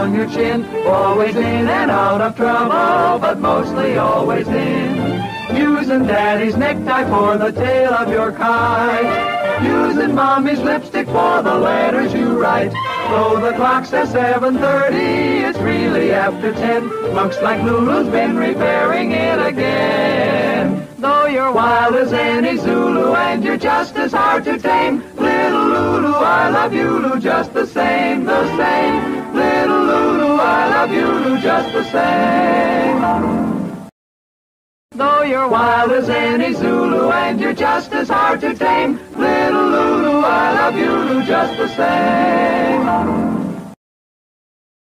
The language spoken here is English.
on your chin. Always in and out of trouble, but mostly always in. Using daddy's necktie for the tail of your kite. Using mommy's lipstick for the letters you write. Though the clock says 7:30, it's really after 10. Looks like Lulu's been repairing it again. Though you're wild as any Zulu and you're just as hard to tame, little Lulu, I love you, Lulu, just the same, the same. Little Lulu, I love you, Lulu, just the same. Though you're wild as any Zulu and you're just as hard to tame, little Lulu, I love you, Lulu, just the same.